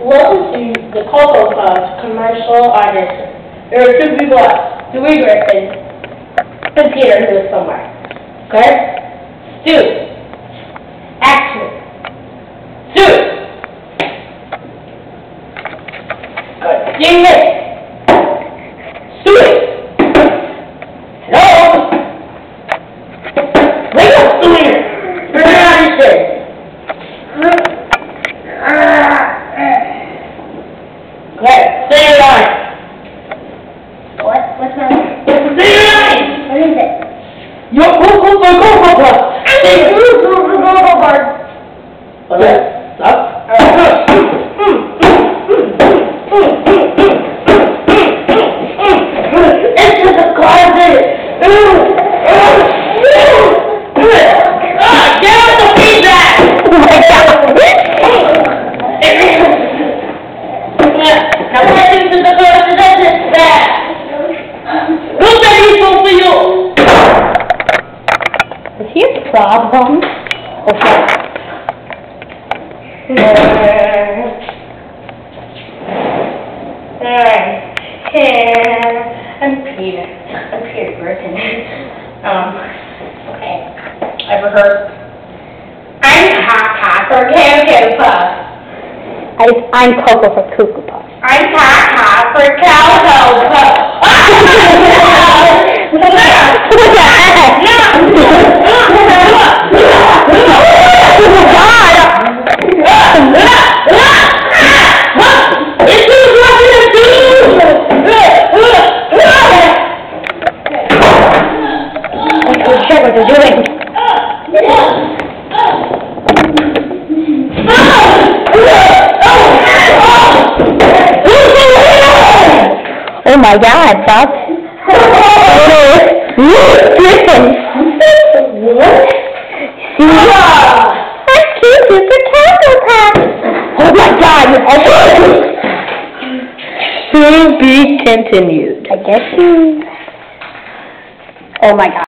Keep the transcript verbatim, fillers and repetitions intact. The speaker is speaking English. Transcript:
Welcome to the Cocoa Puffs commercial audition. There are two people left, Dewey Griffin and Peter, who is somewhere. Okay? Stu. Action. Stu. Good. Ding it. Stu. Hello. Wake up, Stu. Turn around your shit. Okay, say your line. What? What's my line? Say your line! What is it? Your Cocoa Puffs! Say Cocoa Puffs! Okay, stop. It's just a closet! Ah, get out the feedback! Oh my God! Now we're into the closet, that's it, bad! Who's that useful for you? Is he a problem? Okay. Alright. I'm Peter. I'm Peter Griffin. Um, okay. I've rehearsed. I'm Hot Hot for Cocoa Puffs. I, I'm Coco for Cuckoo Puffs. I'm Hot Hot for Cocoa Puffs. What they're doing. Oh my God, Bob. Listen. What? See? I'm cute for Cocoa Puffs. Oh my God. To be continued. I guess you. Oh my God.